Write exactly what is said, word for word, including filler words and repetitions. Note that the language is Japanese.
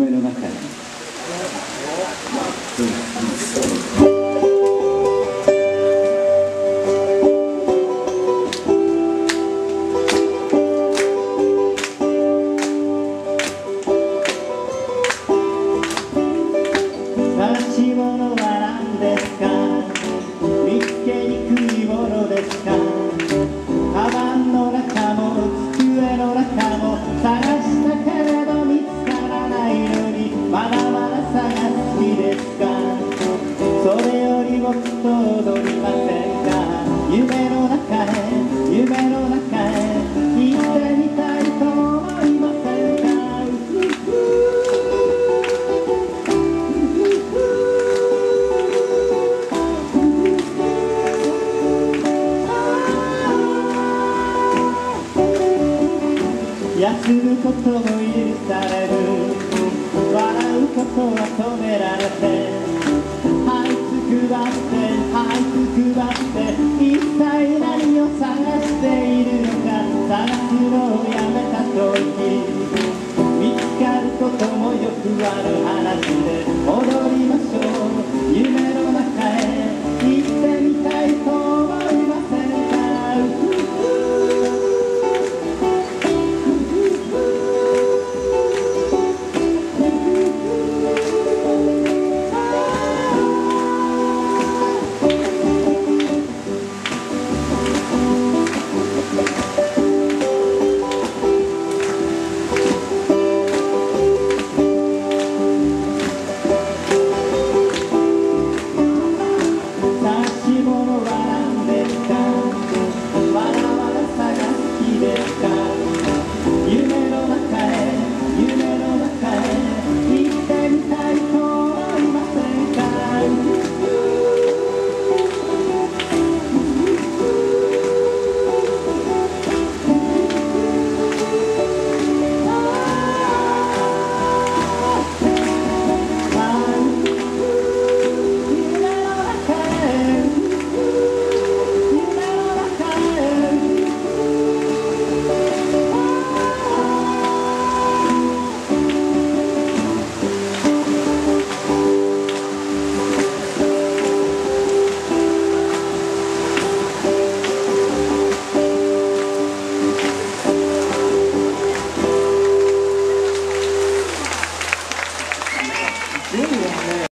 夢の中に。 探し物は何ですか、見つけにくいものですか、カバンの中も机の中も探したけれど見つからないのに、まだまだ探す気ですか、それよりもっと踊りませんか、夢の中へ夢の中へ行ってみたいと思いませんか。休むことも許される、笑うことは止められて、這いつくばって這いつくばって一体何を探しているのか、探すのをやめたとき見つかることもよくある話で、